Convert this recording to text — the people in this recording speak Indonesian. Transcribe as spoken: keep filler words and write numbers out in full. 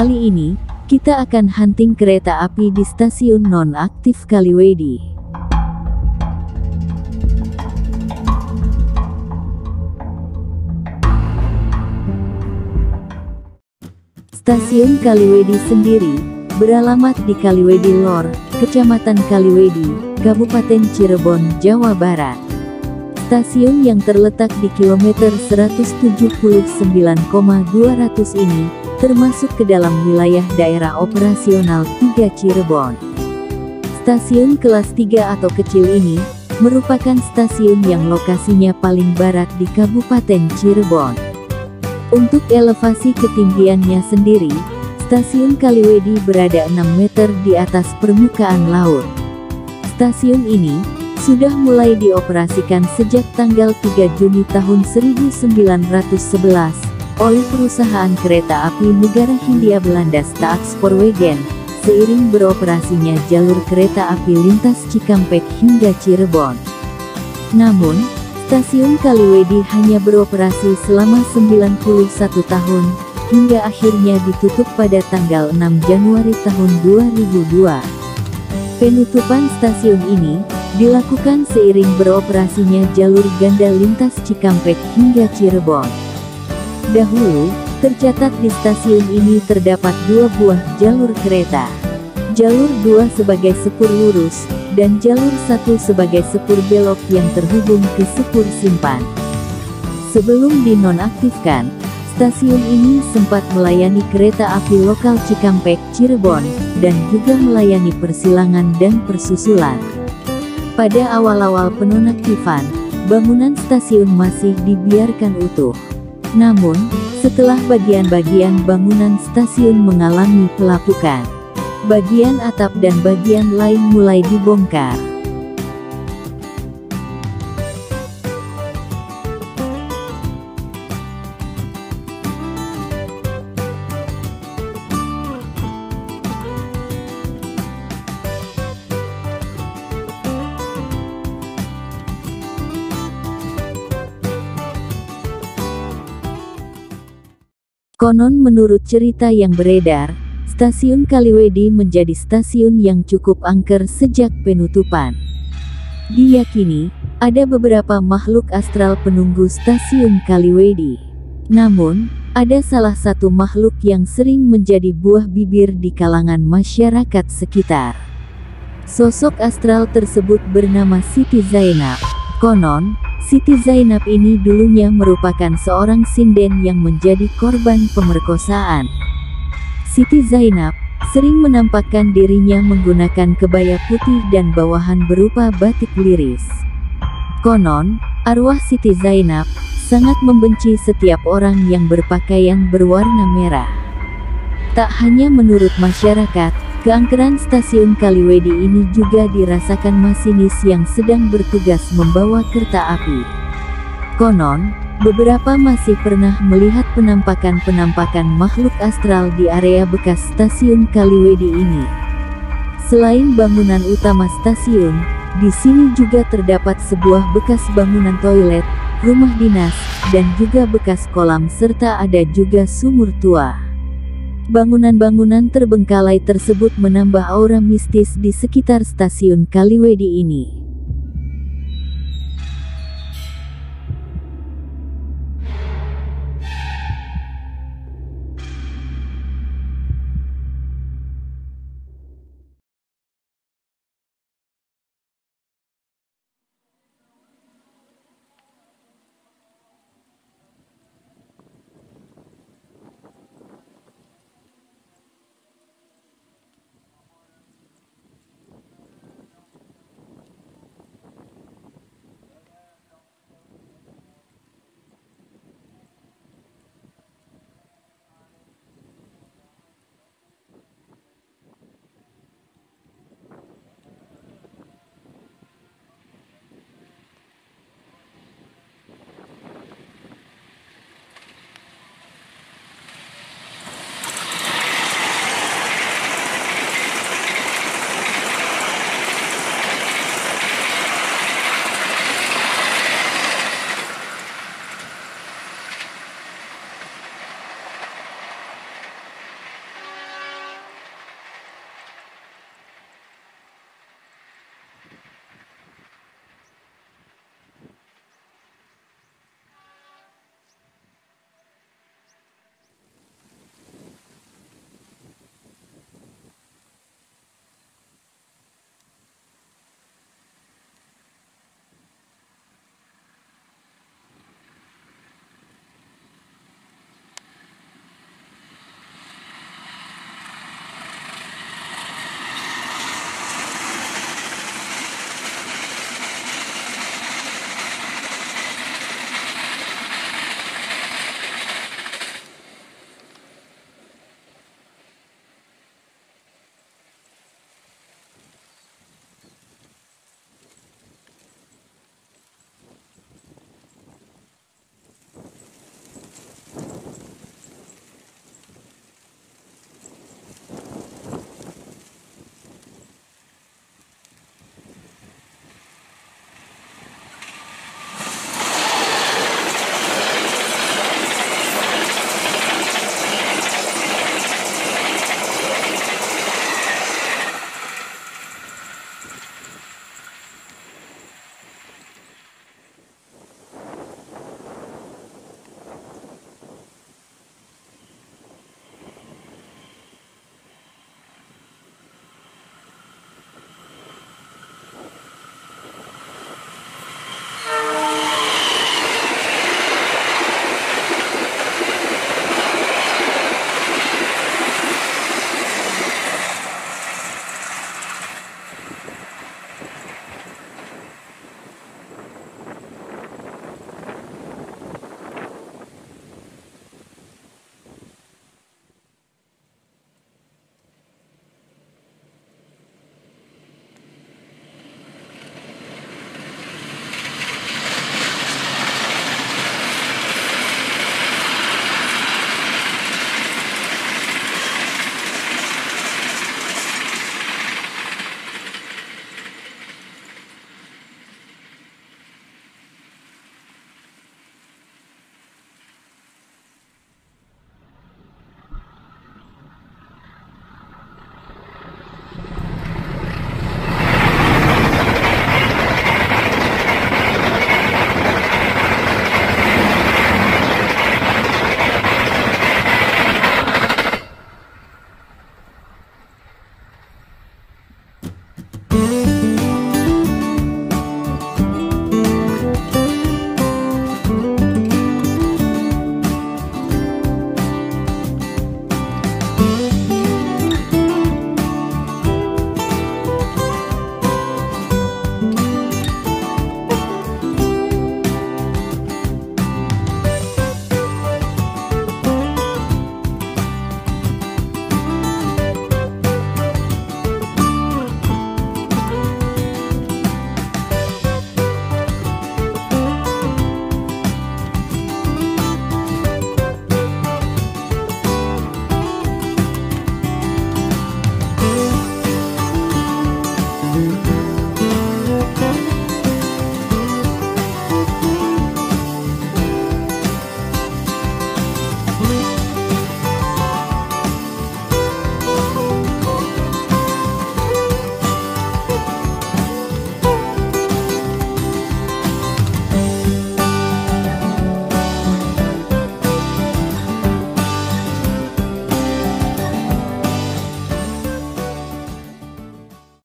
Kali ini, kita akan hunting kereta api di stasiun nonaktif Kaliwedi. Stasiun Kaliwedi sendiri beralamat di Kaliwedi Lor, Kecamatan Kaliwedi, Kabupaten Cirebon, Jawa Barat. Stasiun yang terletak di kilometer seratus tujuh puluh sembilan koma dua ratus ini termasuk ke dalam wilayah daerah operasional tiga Cirebon. Stasiun kelas tiga atau kecil ini merupakan stasiun yang lokasinya paling barat di Kabupaten Cirebon. Untuk elevasi ketinggiannya sendiri, stasiun Kaliwedi berada enam meter di atas permukaan laut. Stasiun ini sudah mulai dioperasikan sejak tanggal tiga Juni tahun seribu sembilan ratus sebelas oleh perusahaan kereta api negara Hindia Belanda Staatspoorwegen, seiring beroperasinya jalur kereta api lintas Cikampek hingga Cirebon. Namun, stasiun Kaliwedi hanya beroperasi selama sembilan puluh satu tahun, hingga akhirnya ditutup pada tanggal enam Januari tahun dua ribu dua. Penutupan stasiun ini dilakukan seiring beroperasinya jalur ganda lintas Cikampek hingga Cirebon. Dahulu, tercatat di stasiun ini terdapat dua buah jalur kereta. Jalur dua sebagai sepur lurus, dan jalur satu sebagai sepur belok yang terhubung ke sepur simpan. Sebelum dinonaktifkan, stasiun ini sempat melayani kereta api lokal Cikampek, Cirebon, dan juga melayani persilangan dan persusulan. Pada awal-awal penonaktifan, bangunan stasiun masih dibiarkan utuh. Namun, setelah bagian-bagian bangunan stasiun mengalami pelapukan, bagian atap dan bagian lain mulai dibongkar. Konon menurut cerita yang beredar, stasiun Kaliwedi menjadi stasiun yang cukup angker sejak penutupan. Diyakini, ada beberapa makhluk astral penunggu stasiun Kaliwedi. Namun, ada salah satu makhluk yang sering menjadi buah bibir di kalangan masyarakat sekitar. Sosok astral tersebut bernama Siti Zainab. Konon, Siti Zainab ini dulunya merupakan seorang sinden yang menjadi korban pemerkosaan. Siti Zainab sering menampakkan dirinya menggunakan kebaya putih dan bawahan berupa batik liris. Konon, arwah Siti Zainab sangat membenci setiap orang yang berpakaian berwarna merah. Tak hanya menurut masyarakat, keangkeran stasiun Kaliwedi ini juga dirasakan masinis yang sedang bertugas membawa kereta api. Konon, beberapa masih pernah melihat penampakan-penampakan makhluk astral di area bekas stasiun Kaliwedi ini. Selain bangunan utama stasiun, di sini juga terdapat sebuah bekas bangunan toilet, rumah dinas, dan juga bekas kolam serta ada juga sumur tua. Bangunan-bangunan terbengkalai tersebut menambah aura mistis di sekitar stasiun Kaliwedi ini.